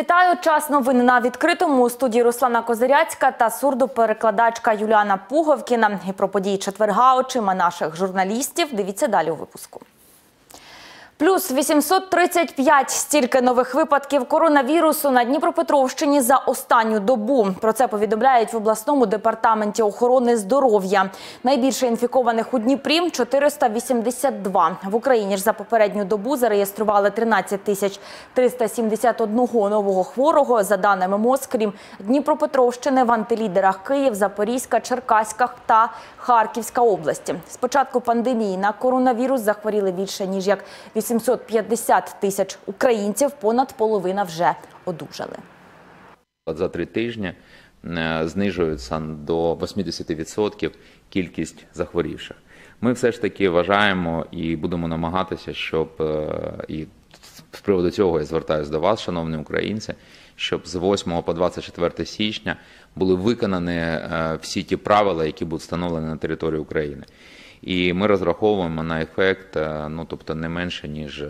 Вітаю! Час новин на відкритому. У студії Руслана Козиряцька та сурдоперекладачка Юліана Пуговкіна. І про події четверга очима наших журналістів. Дивіться далі у випуску. Плюс 835 – стільки нових випадків коронавірусу на Дніпропетровщині за останню добу. Про це повідомляють в обласному департаменті охорони здоров'я. Найбільше інфікованих у Дніпрі – 482. В Україні ж за попередню добу зареєстрували 13 371 нового хворого. За даними МОЗ, крім Дніпропетровщини, в антилідерах Київ, Запорізька, Черкаська та Харківська області. З початку пандемії на коронавірус захворіли більше, ніж 850 тисяч українців, понад половина вже одужали. За 3 тижні знижується до 80% кількість захворівших. Ми все ж таки вважаємо і будемо намагатися, щоб, і з приводу цього я звертаюся до вас, шановні українці, щоб з 8 по 24 січня були виконані всі ті правила, які будуть встановлені на території України. І ми розраховуємо на ефект, тобто не менше, ніж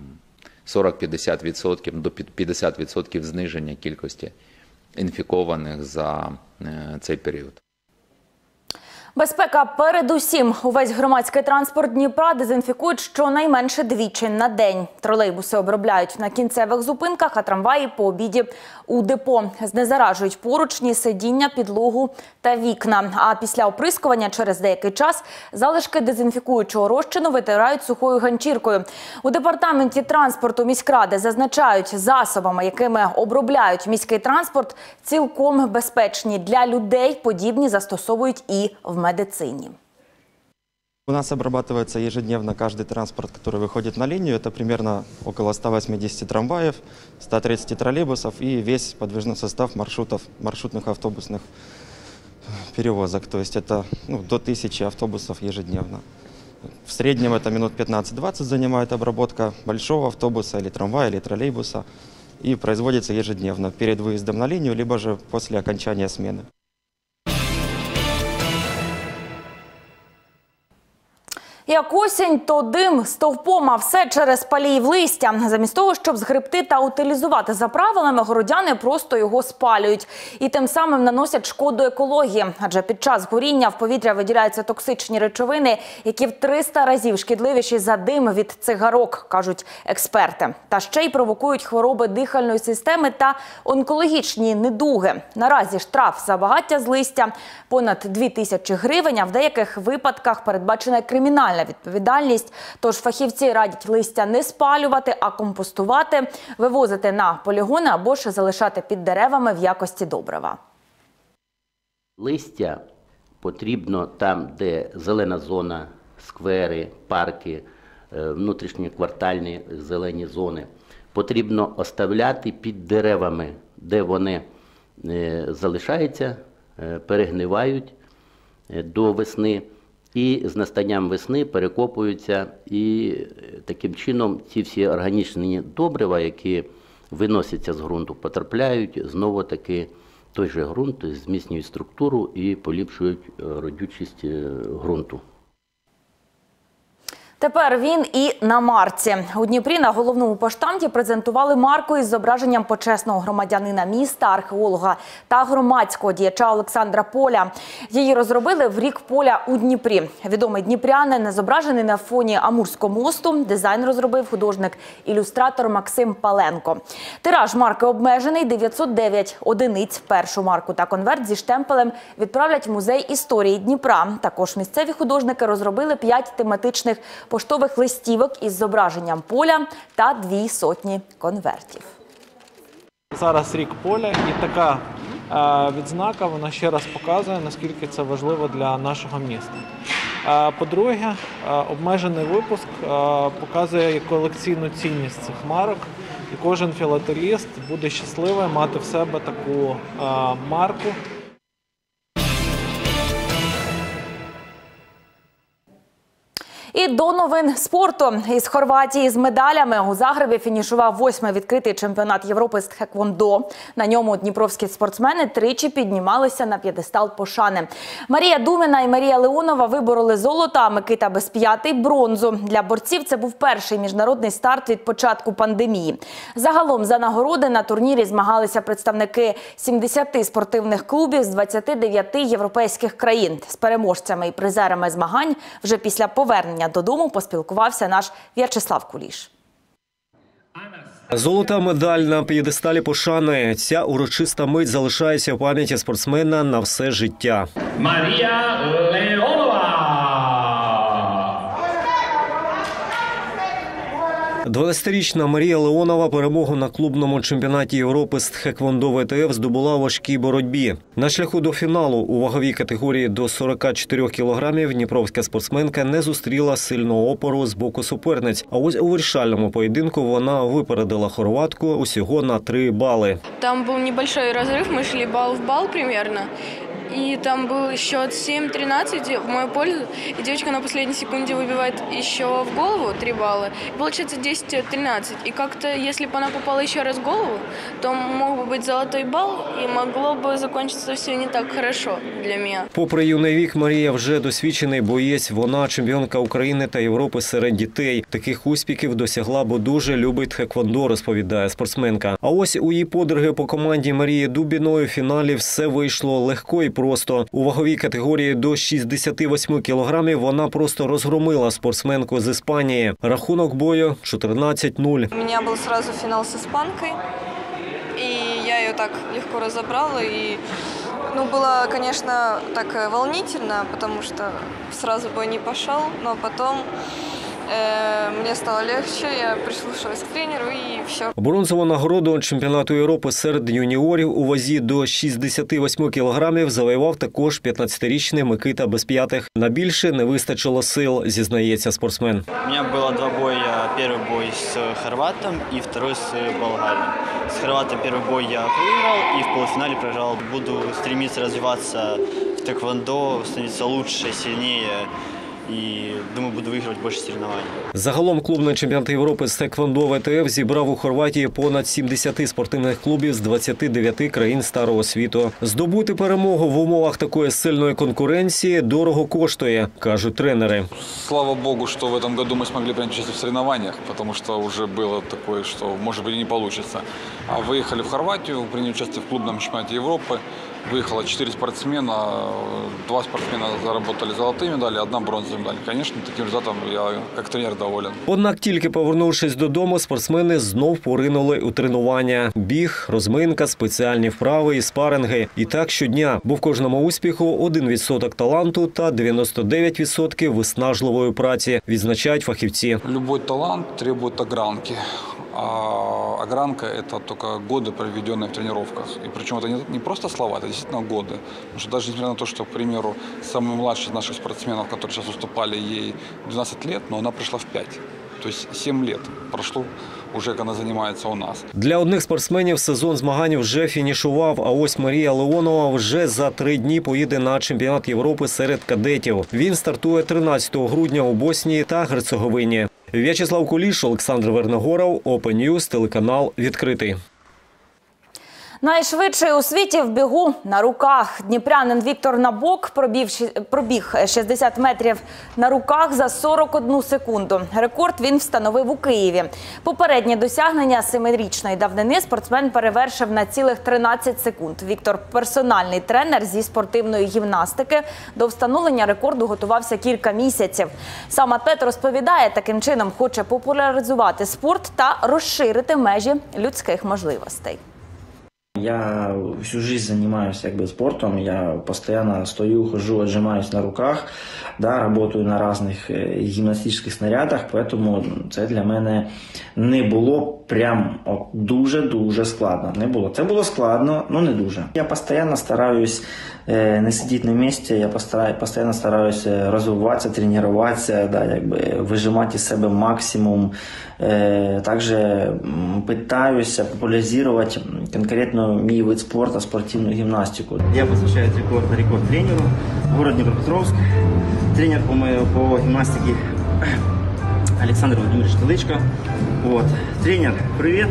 40-50% до 50% зниження кількості інфікованих за цей період. Безпека передусім. Увесь громадський транспорт Дніпра дезінфікують щонайменше двічі на день. Тролейбуси обробляють на кінцевих зупинках, а трамваї по обіді у депо. Знезаражують поручні, сидіння, підлогу та вікна. А після оприскування через деякий час залишки дезінфікуючого розчину витирають сухою ганчіркою. У департаменті транспорту міськради зазначають, засобами, якими обробляють міський транспорт, цілком безпечні для людей, подібні застосовують і в медицине. У нас обрабатывается ежедневно каждый транспорт, который выходит на линию. Это примерно около 180 трамваев, 130 троллейбусов и весь подвижной состав маршрутных автобусных перевозок. То есть это до 1000 автобусов ежедневно. В среднем это минут 15-20 занимает обработка большого автобуса или трамвая, или троллейбуса. И производится ежедневно перед выездом на линию, либо же после окончания смены. Як осінь, то дим стовпом, а все через паліїв листя. Замість того, щоб згребти та утилізувати за правилами, городяни просто його спалюють. І тим самим наносять шкоду екології. Адже під час горіння в повітря виділяються токсичні речовини, які в 300 разів шкідливіші за дим від цигарок, кажуть експерти. Та ще й провокують хвороби дихальної системи та онкологічні недуги. Наразі штраф за багаття з листя – понад 2000 гривень, а в деяких випадках передбачена кримінальна відповідальність. Тож фахівці радять листя не спалювати, а компостувати, вивозити на полігони або ж залишати під деревами в якості добрива. Листя потрібно там, де зелена зона, сквери, парки, внутрішньоквартальні зелені зони. Потрібно оставляти під деревами, де вони залишаються, перегнивають до весни. І з настанням весни перекопуються, і таким чином ці всі органічні добрива, які виносяться з ґрунту, потрапляють знову-таки в той же ґрунт, зміцнюють структуру і поліпшують родючість ґрунту. Тепер він і на марці. У Дніпрі на головному поштамті презентували марку із зображенням почесного громадянина міста, археолога та громадського діяча Олександра Поля. Її розробили в рік Поля у Дніпрі. Відомий дніпрянин зображений на фоні Амурського мосту. Дизайн розробив художник-ілюстратор Максим Паленко. Тираж марки обмежений – 909 одиниць. Першу марку та конверт зі штемпелем відправлять в Музей історії Дніпра. Також місцеві художники розробили 5 тематичних поштових листівок із зображенням поля та 200 конвертів. Зараз рік поля, і така відзнака, вона ще раз показує, наскільки це важливо для нашого міста. По-друге, обмежений випуск показує колекційну цінність цих марок, і кожен філателіст буде щасливий мати в себе таку марку. І до новин спорту. Із Хорватії з медалями у Загребі фінішував 8-й відкритий чемпіонат Європи з тхеквондо. На ньому дніпровські спортсмени тричі піднімалися на п'єдестал пошани. Марія Думіна і Марія Леонова вибороли золото, а Микита Безп'ятий – бронзу. Для борців це був перший міжнародний старт від початку пандемії. Загалом за нагороди на турнірі змагалися представники 70 спортивних клубів з 29 європейських країн. З переможцями і призерами змагань вже після повернення додому поспілкувався наш В'ячеслав Куліш. Золота медаль на п'єдесталі пошани. Ця урочиста мить залишається в пам'яті спортсмена на все життя. Марія Леонова! 12-річна Марія Леонова перемогу на клубному чемпіонаті Європи з тхеквондо ВТФ здобула у важкій боротьбі. На шляху до фіналу у ваговій категорії до 44 кілограмів дніпровська спортсменка не зустріла сильного опору з боку суперниць. А ось у вирішальному поєдинку вона випередила хорватку усього на 3 бали. Там був небольшой розрив, ми йшли бал в бал примерно. И там был счет 7-13 в мою пользу. И девочка на последней секунде выбивает еще в голову 3 балла. И получается 10-13. И как-то, если бы она попала еще раз в голову, то мог бы быть золотой балл. И могло бы закончиться все не так хорошо для меня. Попри юний вік, Марія вже досвідчений боєць. Вона чемпіонка України та Європи серед дітей. Таких успіхів досягла, бо дуже любить тхеквондо, розповідає спортсменка. А ось у її подруги по команді Марії Дубіної в фіналі все вийшло легко і просто. У ваговій категорії до 68 кілограмів вона просто розгромила спортсменку з Іспанії. Рахунок бою 14-0. У меня был сразу финал с испанкой, и я ее так легко разобрала. И, было, конечно, так волнительно, потому что сразу бой не пошел, но потом мне стало легче, я прислушалась к тренеру и все. Бронзову нагороду чемпіонату Європи серед юніорів у вазі до 68 кілограмів завоював також 15-річний Микита Безп'ятих. На більше не вистачило сил, зізнається спортсмен. У меня было 2 боя. Первый бой с хорватом и второй с болгарием. С хорватом первый бой я выиграл и в полуфинале проиграл. Буду стремиться развиваться в тэквондо, становиться лучше, сильнее. І, думаю, буду вигравати більше соревновань. Загалом клубний чемпіонат Європи з тхеквондо ВТФ зібрав у Хорватії понад 70 спортивних клубів з 29 країн Старого світу. Здобути перемогу в умовах такої сильної конкуренції дорого коштує, кажуть тренери. Слава Богу, что в этом году мы смогли принять участие в соревнованиях, потому что уже было такое, что может быть и не получится. А выехали в Хорватию, приняли участие в клубном чемпионате Европы. Выехало 4 спортсмена, 2 спортсмена заработали золотые медали, 1 бронзовая медаль. Конечно, таким результатом я как тренер доволен. Однак тільки повернувшись додому, спортсмени знов поринули у тренування. Біг, розминка, спеціальні вправи і спаринги. І так щодня, бо в кожному успіху 1% таланту та 99% виснажливої праці, відзначають фахівці. Любой талант требует огранки. А огранка – это только годы, проведенные в тренировках. И причем это не просто слова, это действительно годы. Потому что даже несмотря на то, что, к примеру, самый младший из наших спортсменов, которые сейчас выступали, ей 12 лет, но она пришла в 5. То есть 7 лет прошло уже, як вона займається у нас. Для одних спортсменів сезон змагань вже фінішував, а ось Марія Леонова вже за 3 дні поїде на чемпіонат Європи серед кадетів. Він стартує 13 грудня у Боснії та Герцеговині. В'ячеслав Куліш, Олександр Верногоров, Open News, телеканал «Відкритий». Найшвидший у світі в бігу на руках. Дніпрянин Віктор Набок пробіг 60 метрів на руках за 41 секунду. Рекорд він встановив у Києві. Попереднє досягнення 7-річної давнини спортсмен перевершив на цілих 13 секунд. Віктор – персональний тренер зі спортивної гімнастики. До встановлення рекорду готувався кілька місяців. Сам атлет розповідає, таким чином хоче популяризувати спорт та розширити межі людських можливостей. Я всю жизнь занимаюсь спортом, я постоянно стою, хожу, отжимаюсь на руках, работаю на разных гимнастических снарядах, поэтому це для мене не було прям дуже-дуже складно. Не було. Це було складно, но не дуже. Я постійно стараюсь не сидіти на місці, я постійно стараюсь розвиватися, тренуватися, вижимати із себе максимум. Також питаюся популяризувати конкретно мій вид спорту, спортивну гімнастику. Я посвящаю рекорд тренеру в городе Днепропетровск. Тренер по гимнастике Александр Владимирович Теличко. Вот. Тренер, привет.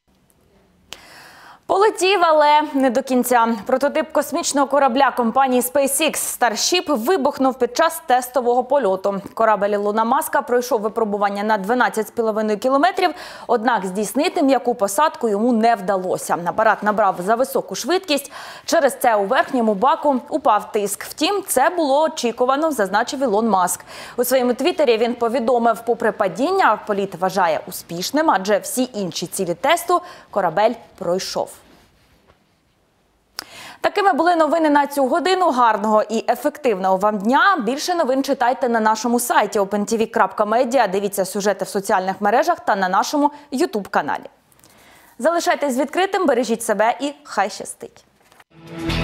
Полетів, але не до кінця. Прототип космічного корабля компанії SpaceX Starship вибухнув під час тестового польоту. Корабель Ілона Маска пройшов випробування на 12,5 кілометрів, однак здійснити м'яку посадку йому не вдалося. Апарат набрав за високу швидкість, через це у верхньому баку упав тиск. Втім, це було очікувано, зазначив Ілон Маск. У своєму твіттері він повідомив, попри падіння, політ вважає успішним, адже всі інші цілі тесту корабель пройшов. Такими були новини на цю годину. Гарного і ефективного вам дня. Більше новин читайте на нашому сайті opentv.media. Дивіться сюжети в соціальних мережах та на нашому YouTube-каналі. Залишайтесь відкритим, бережіть себе і хай щастить!